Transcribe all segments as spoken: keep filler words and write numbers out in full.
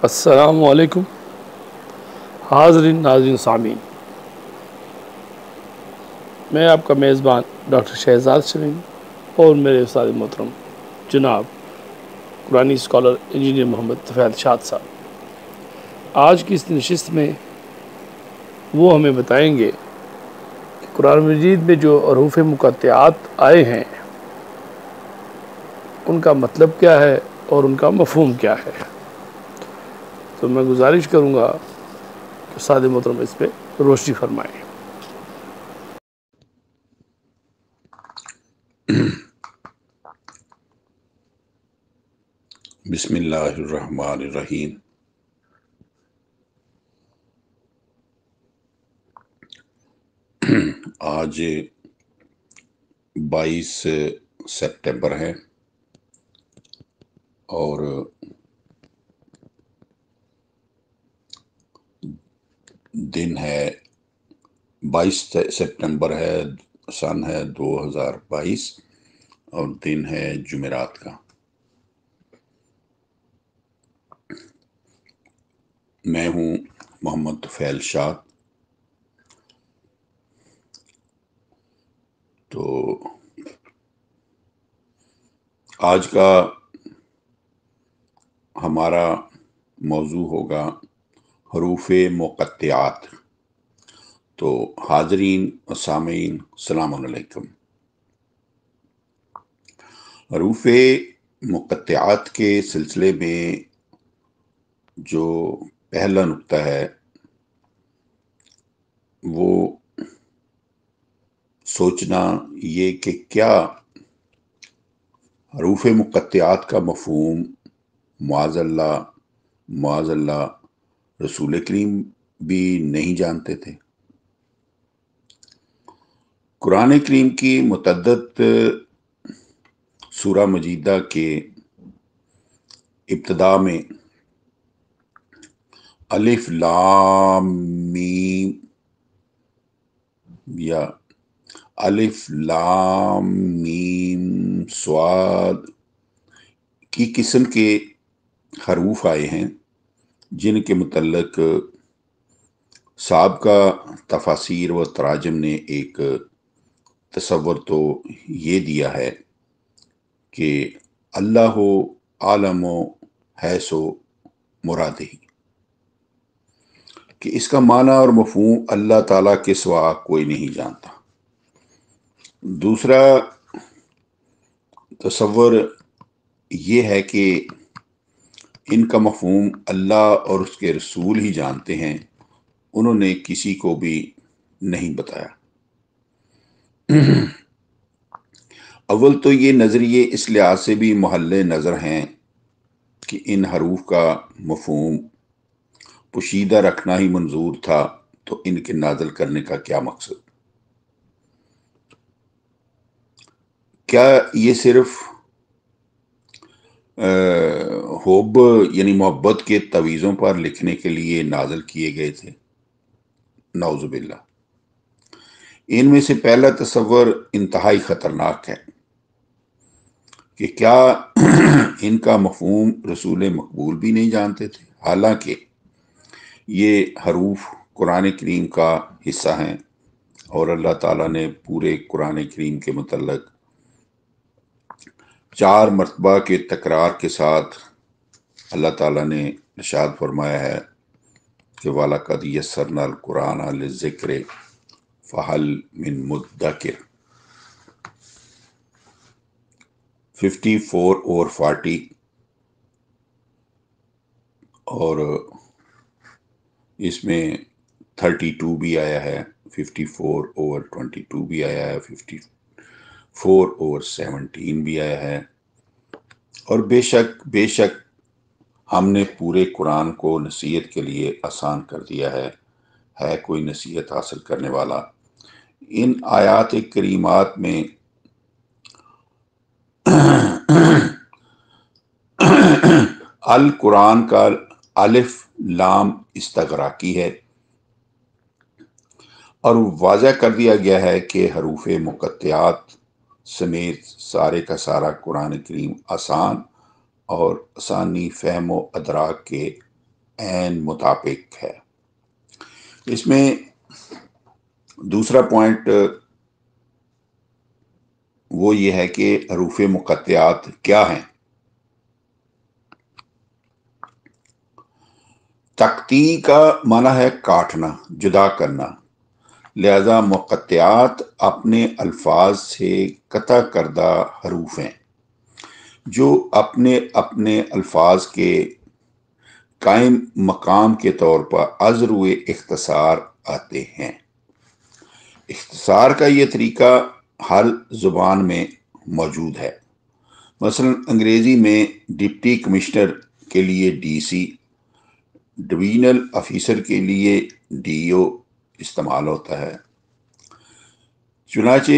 السلام علیکم حاضرین ناظرین سامعین، میں آپ کا میزبان ڈاکٹر شہزاد شرین اور میرے استاد محترم جناب قرآنی اسکالر انجینئر محمد طفیل شاد صاحب آج کی اس نشست میں وہ ہمیں بتائیں گے کہ قرآن مجید میں جو حروف مقطعات آئے ہیں ان کا مطلب کیا ہے اور ان کا مفہوم کیا ہے۔ تو میں گزارش کروں گا کہ استاد محترم اس پہ روشنی فرمائیں۔ بسم اللہ الرحمن الرحیم۔ آج بائیس سپٹمبر ہے اور دن ہے بائیس سپٹمبر ہے، سن ہے دو ہزار بائیس اور دن ہے جمعرات کا۔ میں ہوں محمد طفیل شاد۔ تو آج کا ہمارا موضوع ہوگا حروف مقطعات۔ تو حاضرین و سامعین السلام علیکم۔ حروف مقطعات کے سلسلے میں جو پہلا نقطہ ہے وہ سوچنا یہ کہ کیا حروف مقطعات کا مفہوم معاذ اللہ معاذ اللہ رسول کریم بھی نہیں جانتے تھے۔ قرآن کریم کی متعدد سورہ مجیدہ کے ابتدا میں الف لام میم یا الف لام میم صاد کی قسم کے حروف آئے ہیں جن کے متعلق سابقہ تفاسیر و تراجم نے ایک تصور تو یہ دیا ہے کہ اللہ عالم و حیث و مرادہ، کہ اس کا معنی اور مفہوم اللہ تعالیٰ کے سوا کوئی نہیں جانتا۔ دوسرا تصور یہ ہے کہ ان کا مفہوم اللہ اور اس کے رسول ہی جانتے ہیں، انہوں نے کسی کو بھی نہیں بتایا۔ اول تو یہ نظریے اس لحاظ سے بھی محل نظر ہیں کہ ان حروف کا مفہوم پوشیدہ رکھنا ہی منظور تھا، تو ان کے نازل کرنے کا کیا مقصد؟ کیا یہ صرف حب یعنی محبت کے تویزوں پر لکھنے کے لیے نازل کیے گئے تھے؟ نعوذ باللہ۔ ان میں سے پہلا تصور انتہائی خطرناک ہے کہ کیا ان کا مفہوم رسول مقبول بھی نہیں جانتے تھے، حالانکہ یہ حروف قرآن کریم کا حصہ ہیں اور اللہ تعالیٰ نے پورے قرآن کریم کے متعلق چار مرتبہ کے تکرار کے ساتھ اللہ تعالیٰ نے ارشاد فرمایا ہے کہ وَلَقَدْ يَسَّرْنَا الْقُرْآنَ لِلذِّكْرِ فَهَلْ مِن مُدَّكِرٍ۔ ففٹی فور اور فارٹی اور اس میں تھرٹی ٹو بھی آیا ہے، fifty four over twenty two بھی آیا ہے، ففٹی فور اوور سیونٹین بھی آیا ہے۔ اور بے شک بے شک ہم نے پورے قرآن کو نصیحت کے لیے آسان کر دیا ہے، ہے کوئی نصیحت حاصل کرنے والا؟ ان آیات کریمات میں القرآن کا الف لام استغراقی ہے اور واضح کر دیا گیا ہے کہ حروف مقطعات سمیت سارے کا سارا قرآن کریم آسان اور آسانی فہم و ادراک کے عین مطابق ہے۔ اس میں دوسرا پوائنٹ وہ یہ ہے کہ حروف مقطعات کیا ہیں۔ تقطیع کا معنی ہے کاٹنا، جدا کرنا، لہذا مقطعات اپنے الفاظ سے قطع کردہ حروف ہیں جو اپنے اپنے الفاظ کے قائم مقام کے طور پر عذر و اختصار آتے ہیں۔ اختصار کا یہ طریقہ ہر زبان میں موجود ہے۔ مثلا انگریزی میں ڈپٹی کمشنر کے لیے ڈی سی، ڈویژنل آفیسر کے لیے ڈی او استعمال ہوتا ہے۔ چنانچہ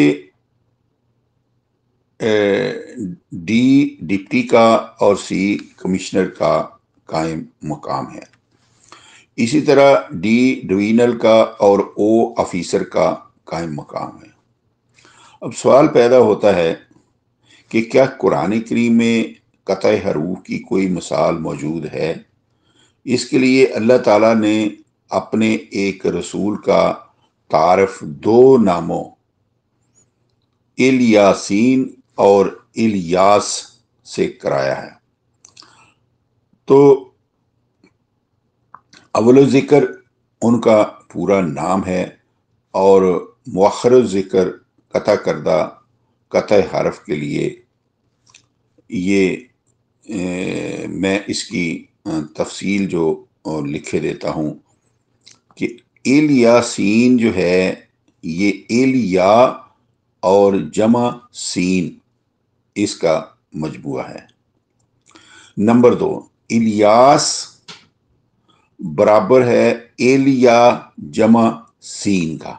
ڈی ڈپٹی کا اور سی کمشنر کا قائم مقام ہے۔ اسی طرح ڈی ڈویژنل کا اور او آفیسر کا قائم مقام ہے۔ اب سوال پیدا ہوتا ہے کہ کیا قرآن کریم میں قطع حروف کی کوئی مثال موجود ہے؟ اس کے لیے اللہ تعالیٰ نے اپنے ایک رسول کا تعارف دو ناموں الیاسین اور الیاس سے کرایا ہے۔ تو اول ذکر ان کا پورا نام ہے اور مؤخر ذکر قطع کردہ قطع حرف کے لیے یہ میں اس کی تفصیل جو لکھے دیتا ہوں کہ الیاسین جو ہے یہ الیا اور جمع سین اس کا مجموعہ ہے۔ نمبر دو، الیاس برابر ہے الیا جمع سین کا۔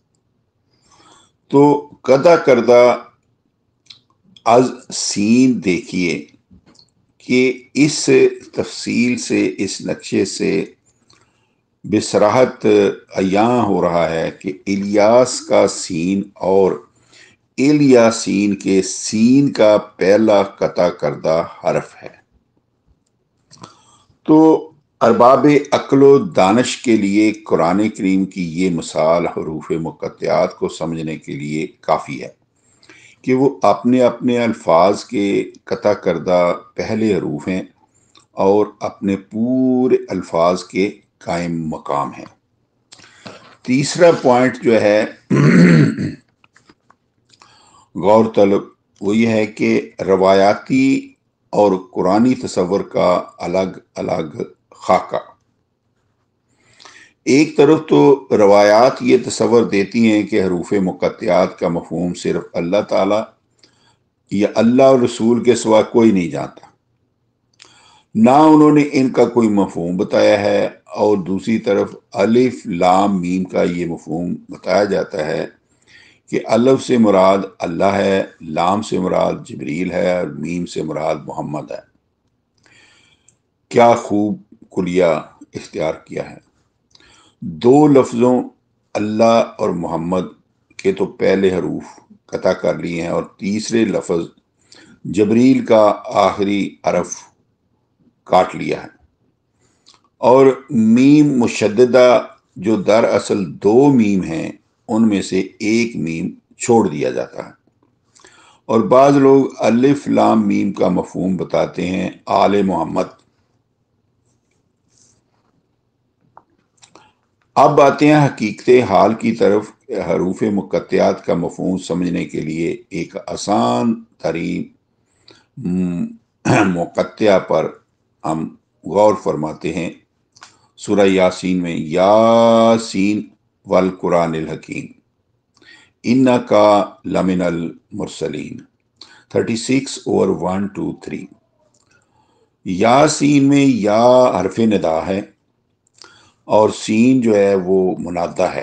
تو قطع کردہ از سین دیکھیے کہ اس تفصیل سے، اس نقشے سے بصراحت عیاں ہو رہا ہے کہ الیاس کا سین اور الیاسین کے سین کا پہلا قطع کردہ حرف ہے۔ تو ارباب عقل و دانش کے لیے قرآن کریم کی یہ مثال حروف مقطعات کو سمجھنے کے لیے کافی ہے کہ وہ اپنے اپنے الفاظ کے قطع کردہ پہلے حروف ہیں اور اپنے پورے الفاظ کے قائم مقام ہیں۔ تیسرا پوائنٹ جو ہے غور طلب وہ یہ ہے کہ روایاتی اور قرآنی تصور کا الگ الگ خاکہ۔ ایک طرف تو روایات یہ تصور دیتی ہیں کہ حروف مقطعات کا مفہوم صرف اللہ تعالیٰ یا اللہ اور رسول کے سوا کوئی نہیں جانتا، نہ انہوں نے ان کا کوئی مفہوم بتایا ہے، اور دوسری طرف الف لام میم کا یہ مفہوم بتایا جاتا ہے کہ الف سے مراد اللہ ہے، لام سے مراد جبریل ہے اور میم سے مراد محمد ہے۔ کیا خوب کلیہ اختیار کیا ہے۔ دو لفظوں اللہ اور محمد کے تو پہلے حروف قطع کر لیے ہیں اور تیسرے لفظ جبریل کا آخری حرف کاٹ لیا ہے، اور میم مشددہ جو دراصل دو میم ہیں ان میں سے ایک میم چھوڑ دیا جاتا ہے، اور بعض لوگ الف لام میم کا مفہوم بتاتے ہیں آل محمد۔ اب آتے ہیں حقیقت حال کی طرف۔ حروف مقطعات کا مفہوم سمجھنے کے لیے ایک آسان ترین مقطع پر ہم غور فرماتے ہیں۔ سورہ یاسین میں یاسین والقرآن الحکیم انکا لمن المرسلین thirty six over one two three. یاسین میں یا حرف ندا ہے اور سین جو ہے وہ منادہ ہے۔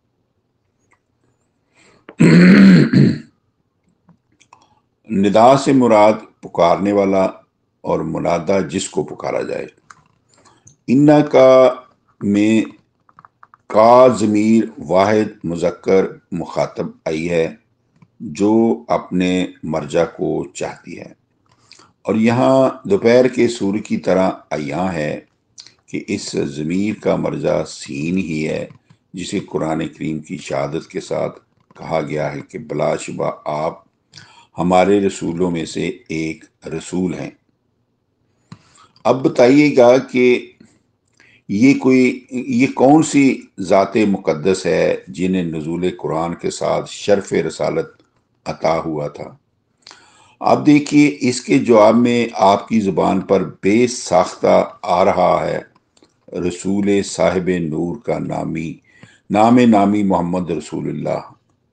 ندا سے مراد پکارنے والا اور منادہ جس کو پکارا جائے۔ انا کا میں کا ضمیر واحد مذکر مخاطب آئی ہے جو اپنے مرجع کو چاہتی ہے، اور یہاں دوپہر کے سور کی طرح عیاں ہے کہ اس ضمیر کا مرجع سین ہی ہے جسے قرآن کریم کی شہادت کے ساتھ کہا گیا ہے کہ بلا شبہ آپ ہمارے رسولوں میں سے ایک رسول ہیں۔ اب بتائیے گا کہ یہ کوئی یہ کون سی ذات مقدس ہے جنہیں نزول قرآن کے ساتھ شرف رسالت عطا ہوا تھا؟ آپ دیکھیے اس کے جواب میں آپ کی زبان پر بے ساختہ آ رہا ہے رسول صاحب نور کا نامی نام نامی محمد رسول اللہ۔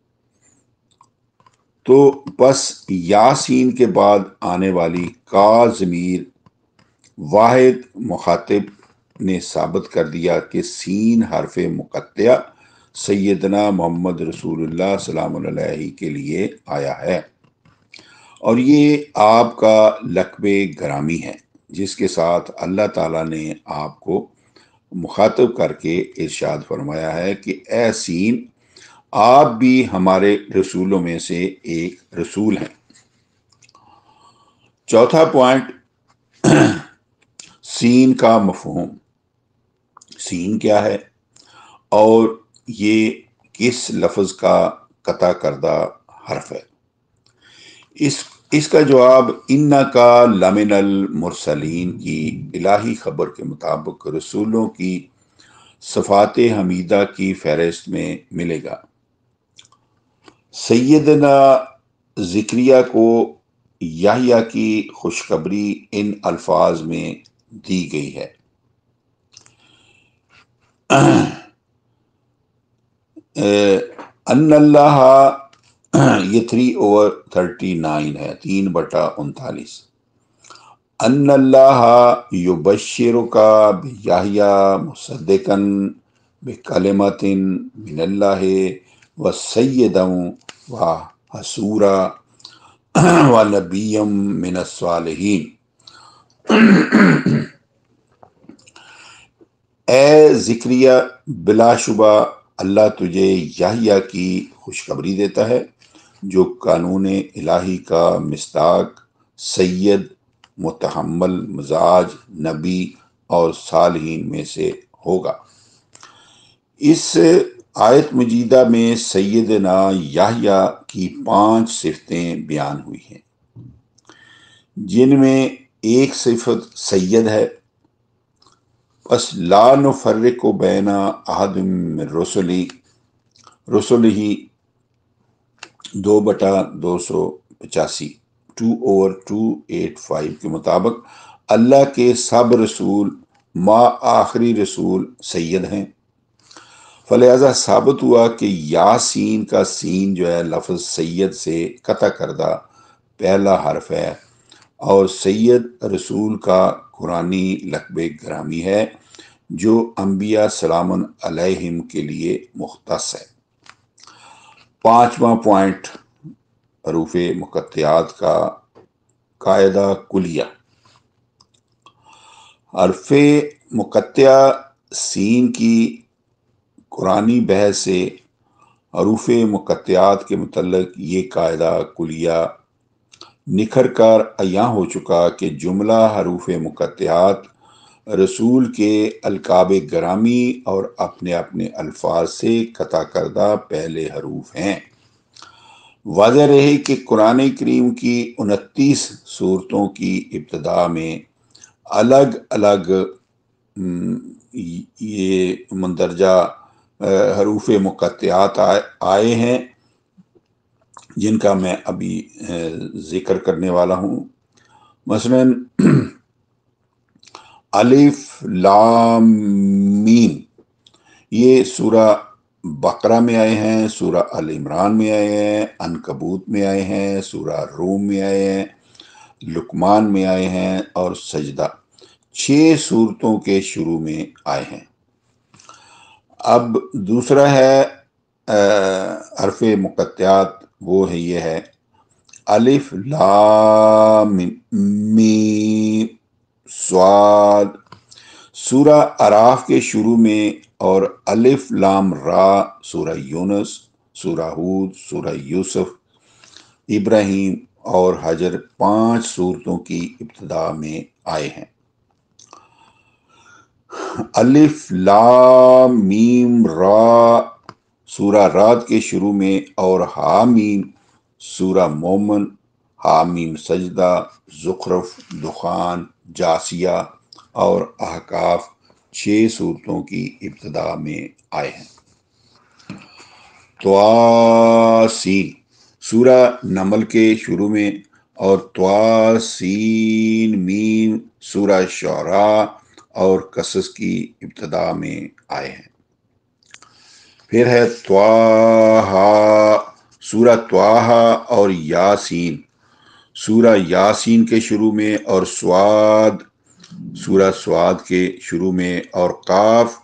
تو بس یاسین کے بعد آنے والی کا ضمیر واحد مخاطب نے ثابت کر دیا کہ سین حرف مقطع سیدنا محمد رسول اللہ سلام علیہ کے لیے آیا ہے، اور یہ آپ کا لقب گرامی ہے جس کے ساتھ اللہ تعالیٰ نے آپ کو مخاطب کر کے ارشاد فرمایا ہے کہ اے سین، آپ بھی ہمارے رسولوں میں سے ایک رسول ہیں۔ چوتھا پوائنٹ، سین کا مفہوم۔ سین کیا ہے اور یہ کس لفظ کا قطع کردہ حرف ہے؟ اس اس کا جواب اِنَّ کا لَمِنَ المرسلین کی الہی خبر کے مطابق رسولوں کی صفات حمیدہ کی فہرست میں ملے گا۔ سیدنا زکریا کو یحییٰ کی خوشخبری ان الفاظ میں دی گئی ہے، ان اللہ، یہ تھری اوور تھرٹی نائن ہے، تین بٹا انتالیس۔ ان اللہ یبشرک بیحییٰ مصدقا بکلمۃ من اللہ وسیدا وحصورا ونبیا من الصالحین۔ اے زکریہ، بلا شبہ اللہ تجھے یحییٰ کی خوشخبری دیتا ہے جو قانون الہی کا مصداق، سید، متحمل مزاج، نبی اور صالحین میں سے ہوگا۔ اس آیت مجیدہ میں سیدنا یحییٰ کی پانچ صفتیں بیان ہوئی ہیں، جن میں ایک صفت سید ہے۔ بس لا نفرق بین احد من رسلی رسلہ، دو بٹا دو سو پچاسی، two over two eight five کے مطابق اللہ کے سب رسول ما آخری رسول سید ہیں۔ فلہذا ثابت ہوا کہ یاسین کا سین جو ہے لفظ سید سے قطع کردہ پہلا حرف ہے، اور سید رسول کا قرآنی لقب گرامی ہے جو انبیاء سلام علیہم کے لیے مختص ہے۔ پانچواں پوائنٹ، حروف مقطعات کا قاعدہ کلیہ۔ حرف مقطع سین کی قرآنی بحث سے حروف مقطعات کے متعلق یہ قاعدہ کلیہ نکھر کر عیاں ہو چکا کہ جملہ حروف مقطعات رسول کے القاب گرامی اور اپنے اپنے الفاظ سے قطع کردہ پہلے حروف ہیں۔ واضح رہے کہ قرآن کریم کی انتیس سورتوں کی ابتدا میں الگ الگ یہ مندرجہ حروف مقطعات آئے ہیں جن کا میں ابھی ذکر کرنے والا ہوں۔ مثلاً الف لام میم، یہ سورہ بقرہ میں آئے ہیں، سورہ آل عمران میں آئے ہیں، عنکبوت میں آئے ہیں، سورہ روم میں آئے ہیں، لقمان میں آئے ہیں، اور سجدہ چھ سورتوں کے شروع میں آئے ہیں۔ اب دوسرا ہے حرف مقطعات، وہ ہے یہ ہے الف لام میم صاد، سورہ اعراف کے شروع میں، اور الف لام را سورہ یونس، سورہ ہود، سورہ یوسف، ابراہیم اور حجر پانچ سورتوں کی ابتدا میں آئے ہیں۔ الف لام میم را سورہ رات کے شروع میں، اور حامیم سورہ مومن، حامیم سجدہ، زخرف، دخان، جاسیہ اور احقاف چھ صورتوں کی ابتدا میں آئے ہیں۔ طاسین سورہ نمل کے شروع میں، اور طاسین میم سورہ شعراء اور قصص کی ابتدا میں آئے ہیں۔ پھر ہے طٰہٰ سورہ طٰہٰ اور یاسین سورہ یاسین کے شروع میں، اور سواد سورہ سواد کے شروع میں، اور قاف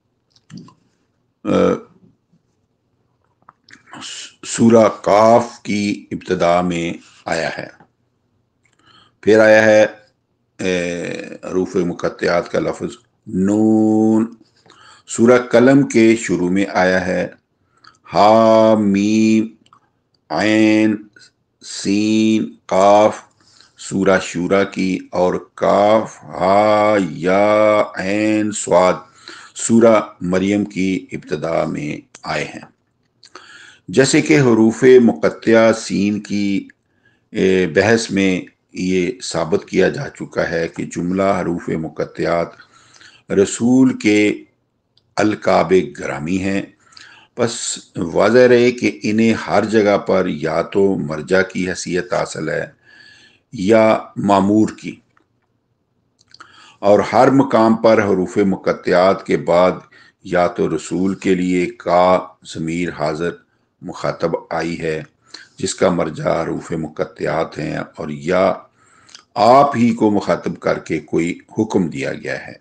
سورہ قاف کی ابتدا میں آیا ہے۔ پھر آیا ہے حروف مقطعات کا لفظ نون سورہ قلم کے شروع میں آیا ہے۔ ہا میم عین سین قاف سورہ شورا کی، اور کاف ہا یا عین صاد سورہ مریم کی ابتدا میں آئے ہیں۔ جیسے کہ حروف مقطعہ سین کی بحث میں یہ ثابت کیا جا چکا ہے کہ جملہ حروف مقطعات رسول کے القاب گرامی ہیں، بس واضح رہے کہ انہیں ہر جگہ پر یا تو مرجع کی حیثیت حاصل ہے یا مامور کی، اور ہر مقام پر حروف مقطعات کے بعد یا تو رسول کے لیے کا ضمیر حاضر مخاطب آئی ہے جس کا مرجع حروف مقطعات ہیں، اور یا آپ ہی کو مخاطب کر کے کوئی حکم دیا گیا ہے۔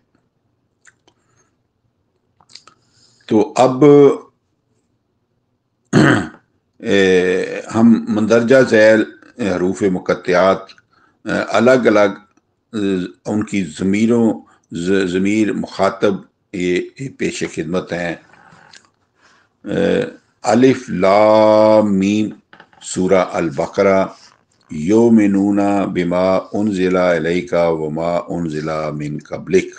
تو اب ہم مندرجہ ذیل حروف مقطعات الگ الگ ان کی ضمیروں ضمیر مخاطب یہ پیش خدمت ہیں۔ الف لام میم سورہ البقرہ یؤمنون بما انزل الیک وما انزل من قبلک،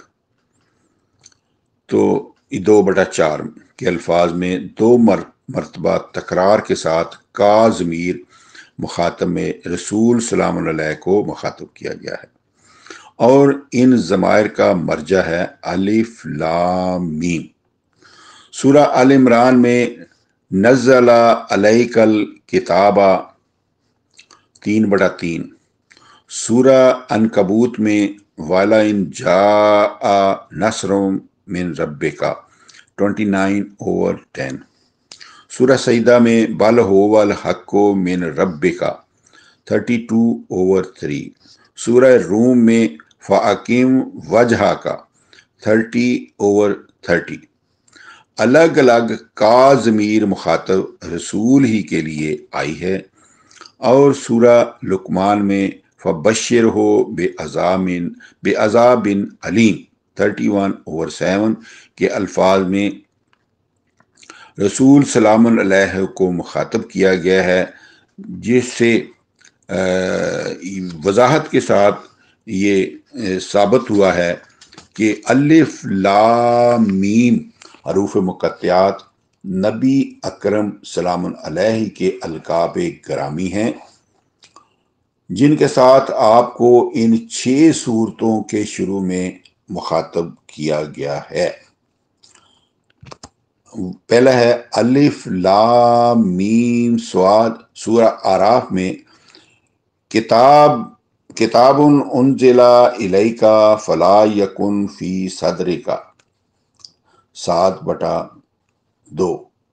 تو دو بٹا چار کے الفاظ میں دو مرتبہ تکرار کے ساتھ کا ضمیر مخاطب میں رسول سلام علیہ کو مخاطب کیا گیا ہے، اور ان ضمائر کا مرجع ہے الف لام میم۔ سورہ آل عمران میں نزل علیک الکتاب تین بڑا تین، سورہ عنکبوت میں وَلَئِن جَاءَ نَصْرٌ مِّن رَبِّكَ ٹوئنٹی نائن اوور ٹین، سورہ سجدہ میں بَلْ هُوَ الْحَقُّ مِّن رَبِّكَ تھرٹی ٹو اوور تھری، سورہ روم میں فَأَقِمْ وَجْهَكَ تھرٹی اوور تھرٹی۔ الگ الگ کا ضمیر مخاطب رسول ہی کے لیے آئی ہے، اور سورہ لقمان میں فَبَشِّرْهُ بِعَذَابٍ بِعَذَابٍ علیم تھرٹی ون اوور سیون کے الفاظ میں رسول سلام علیہ کو مخاطب کیا گیا ہے، جس سے وضاحت کے ساتھ یہ ثابت ہوا ہے کہ الف لام میم حروف مقطعات نبی اکرم سلام علیہ کے القاب گرامی ہیں، جن کے ساتھ آپ کو ان چھ صورتوں کے شروع میں مخاطب کیا گیا ہے۔ پہلا ہے الف لام میم صاد سورہ اعراف میں کتاب کتاب انزل الیک فلا یکن فی صدرک سات بٹا دو۔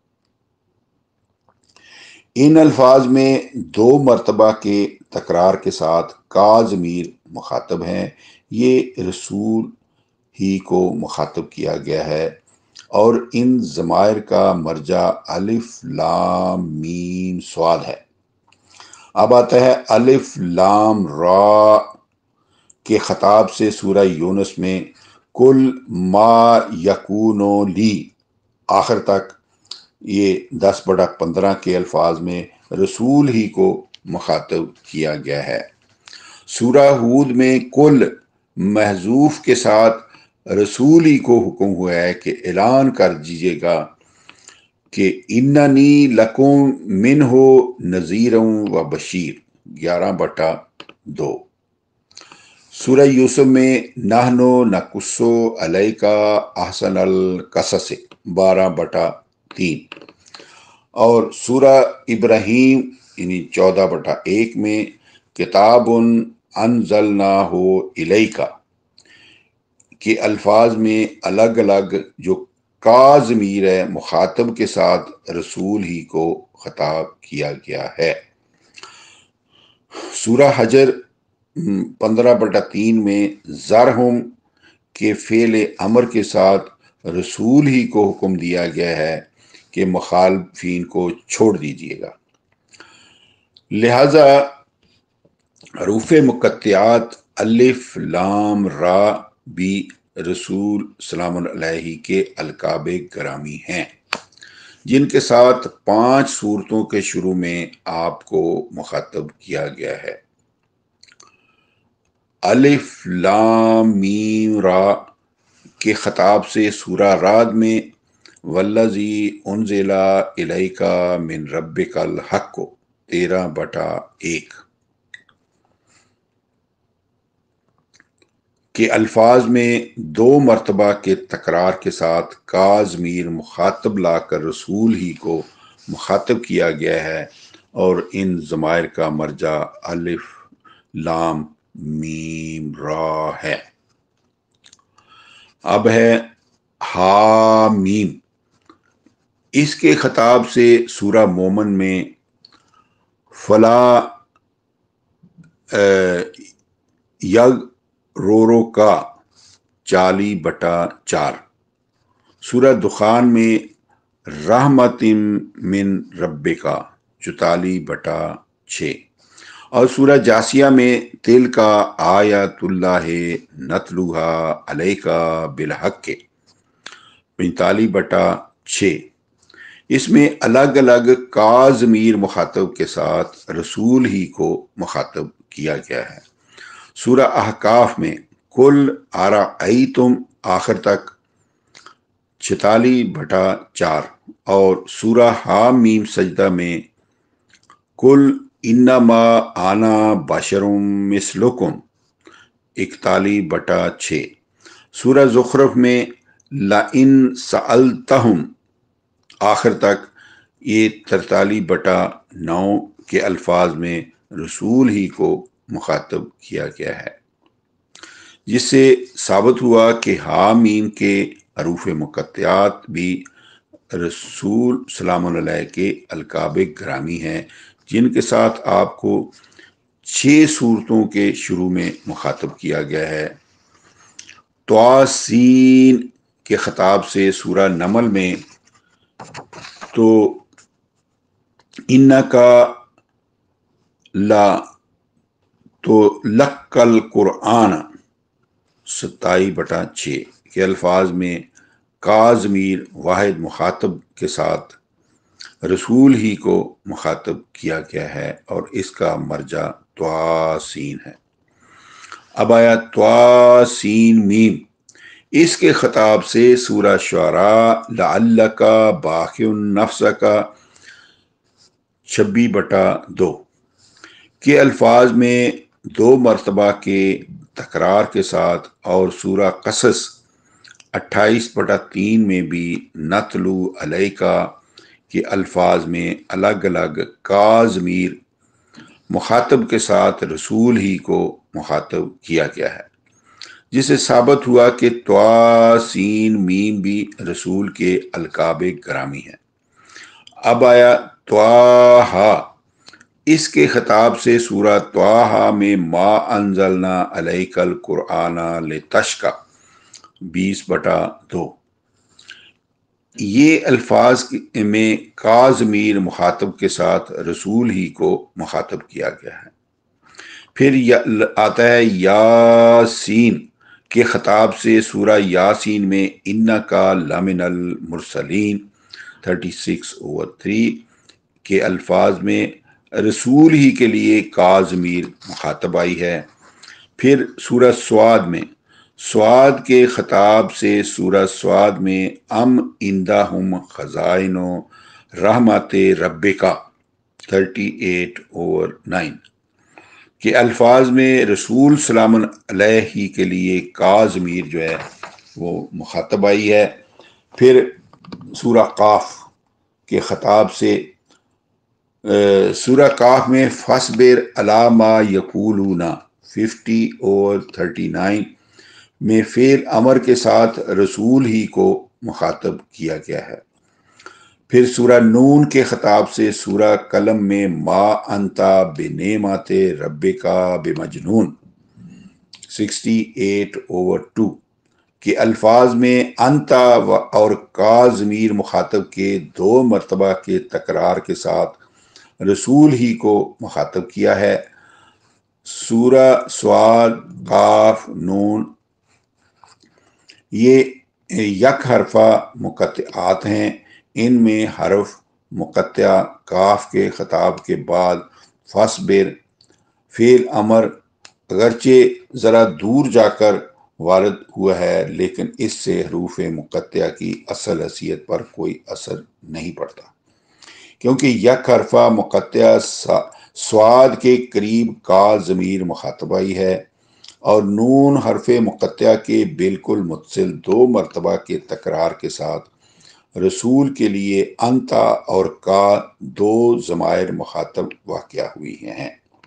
ان الفاظ میں دو مرتبہ کے تکرار کے ساتھ کا ضمیر مخاطب ہیں، یہ رسول ہی کو مخاطب کیا گیا ہے، اور ان ضمائر کا مرجع الف لام میم صاد ہے۔ اب آتا ہے الف لام را کے خطاب سے سورہ یونس میں کل ما یکون لی آخر تک، یہ دس بڑا پندرہ کے الفاظ میں رسول ہی کو مخاطب کیا گیا ہے۔ سورہ ہود میں کل محذوف کے ساتھ رسول ہی کو حکم ہوا ہے کہ اعلان کر دیجیے گا کہ اننی لکم منہ نذیر و بشیر، گیارہ بٹا دو۔ سورہ یوسف میں نحنو نقص علیک احسن القصص، بارہ بٹا تین، اور سورہ ابراہیم یعنی چودہ بٹا ایک میں کتاب انزلناہ الیک کے الفاظ میں الگ الگ جو کا ضمیر ہے مخاطب کے ساتھ رسول ہی کو خطاب کیا گیا ہے۔ سورہ حجر پندرہ بٹا تین میں زرہم کے فعل امر کے ساتھ رسول ہی کو حکم دیا گیا ہے کہ مخالفین کو چھوڑ دیجیے گا۔ لہذا حروف مقطعات الف لام را بھی رسول سلام علیہ کے القاب گرامی ہیں، جن کے ساتھ پانچ صورتوں کے شروع میں آپ کو مخاطب کیا گیا ہے۔ الف لام میم را کے خطاب سے سورہ رعد میں والذی انزل الیک من ربک الحق، تیرہ بٹا ایک کے الفاظ میں دو مرتبہ کے تکرار کے ساتھ کا ضمیر مخاطب لا کر رسول ہی کو مخاطب کیا گیا ہے، اور ان ضمائر کا مرجع الف لام میم را ہے۔ اب ہے ہا میم، اس کے خطاب سے سورہ مومن میں فلا یگ رورو کا چالی بٹا چار، سورہ دخان میں رحمت من ربکا چوتالی بٹا چھ، اور سورہ جاسیہ میں تل کا آیات اللہ نتلوہا علیکا بالحق، پینتالیس بٹا چھ۔ اس میں الگ الگ کا ضمیر مخاطب کے ساتھ رسول ہی کو مخاطب کیا گیا ہے۔ سورہ احقاف میں کل ارأیتم آخر تک چھتالیس بٹا چار، اور سورہ حامیم سجدہ میں کل انما انا بشر مثلکم، اکتالیس بٹا چھ، سورہ زخرف میں لئن سألتہم آخر تک یہ ترتالیس بٹا نو کے الفاظ میں رسول ہی کو مخاطب کیا گیا ہے، جس سے ثابت ہوا کہ حامیم کے حروف مقطعات بھی رسول سلام علیہ کے القاب گرامی ہیں، جن کے ساتھ آپ کو چھ صورتوں کے شروع میں مخاطب کیا گیا ہے۔ تواسین کے خطاب سے سورہ نمل میں تو انکا لا تو لکل قرآن ستائی بٹا چھ کے الفاظ میں کا ضمیر واحد مخاطب کے ساتھ رسول ہی کو مخاطب کیا گیا ہے، اور اس کا مرجع تواسین ہے۔ اب آیا تواسین میم، اس کے خطاب سے سورہ شعراء لعلک باخع نفسک چھبیس بٹا دو کے الفاظ میں دو مرتبہ کے تکرار کے ساتھ، اور سورہ قصص اٹھائیس بٹا تین میں بھی نتلو علیکا کے الفاظ میں الگ الگ کا ضمیر مخاطب کے ساتھ رسول ہی کو مخاطب کیا گیا ہے، جس سے ثابت ہوا کہ تواسین میم بھی رسول کے القاب گرامی ہیں۔ اب آیا طٰہٰ، اس کے خطاب سے سورہ طٰہٰ میں ما انزلنا علیک القرآن لتشقی، بیس بٹا دو، یہ الفاظ میں کا ضمیر مخاطب کے ساتھ رسول ہی کو مخاطب کیا گیا ہے۔ پھر آتا ہے یاسین کے خطاب سے سورہ یاسین میں انکا لمن المرسلین تھرٹی سکس اوور تھری کے الفاظ میں رسول ہی کے لیے کا ضمیر مخاطب آئی ہے۔ پھر سورہ سواد میں سواد کے خطاب سے سورہ سواد میں ام اندہم خزائن و رحمت ربکا تھرٹی ایٹ اوور نائن کے الفاظ میں رسول سلام علیہ ہی کے لیے کا ضمیر جو ہے وہ مخاطب آئی ہے۔ پھر سورہ قاف کے خطاب سے سورہ قاف میں فصبر علی ما یقولون ففٹی اور تھرٹی نائن میں فعل امر کے ساتھ رسول ہی کو مخاطب کیا گیا ہے۔ پھر سورہ نون کے خطاب سے سورہ قلم میں ما انتا بنعمت ربکا بمجنون سکسٹی ایٹ اوور ٹو کے الفاظ میں انتا اور کا ضمیر مخاطب کے دو مرتبہ کے تکرار کے ساتھ رسول ہی کو مخاطب کیا ہے۔ سورہ سواد قاف نون یہ یک حرفہ مقطعات ہیں، ان میں حرف مقطع کاف کے خطاب کے بعد فصبر فعل امر اگرچہ ذرا دور جا کر وارد ہوا ہے لیکن اس سے حروف مقطع کی اصل حیثیت پر کوئی اثر نہیں پڑتا، کیونکہ یک حرفہ مقطع سواد کے قریب کا ضمیر مخاطب آئی ہے اور نون حرف مقطع کے بالکل متصل دو مرتبہ کے تکرار کے ساتھ رسول کے لیے انتا اور کا دو ضمائر مخاطب واقع ہوئی ہیں۔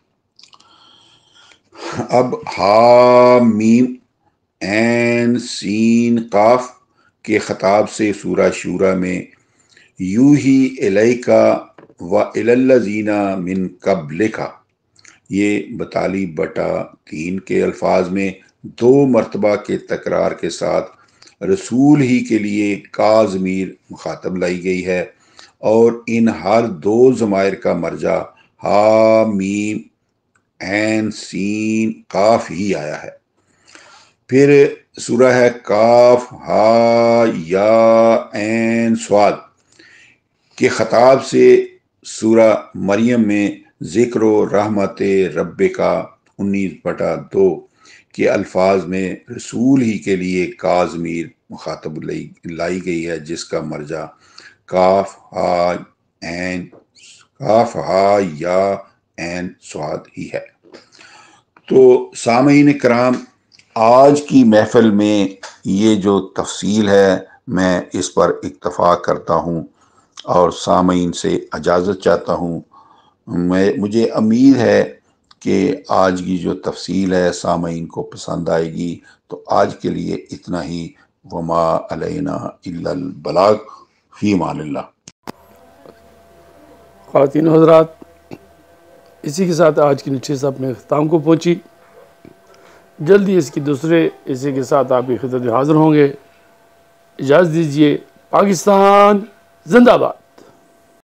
اب ہا میم عین سین قاف کے خطاب سے سورہ شورا میں یوحی الیکا و الی الذین من قبلک یہ بتالی بٹا تین کے الفاظ میں دو مرتبہ کے تکرار کے ساتھ رسول ہی کے لیے کا ضمیر مخاطب لائی گئی ہے اور ان ہر دو ضمائر کا مرجع ہا میم عین سین قاف ہی آیا ہے۔ پھر سورہ ہے کاف ہا یا عین صاد کے خطاب سے سورہ مریم میں ذکر و رحمت ربکا انیس بٹا دو کے الفاظ میں رسول ہی کے لیے کا ضمیر مخاطب لائی گئی ہے جس کا مرجع کاف ہا عین کاف ہا یا عین صاد ہی ہے۔ تو سامعین کرام، آج کی محفل میں یہ جو تفصیل ہے میں اس پر اکتفا کرتا ہوں اور سامعین سے اجازت چاہتا ہوں۔ میں مجھے امید ہے کہ آج کی جو تفصیل ہے سامعین کو پسند آئے گی، تو آج کے لیے اتنا ہی۔ وما علینا الا البلاغ، فی امان اللہ۔ خواتین و حضرات، اسی کے ساتھ آج کی نشست اپنے اختتام کو پہنچی۔ جلدی اس کی دوسرے حصے کے ساتھ آپ کی خدمت میں حاضر ہوں گے۔ اجازت دیجیے۔ پاکستان زندہ باد۔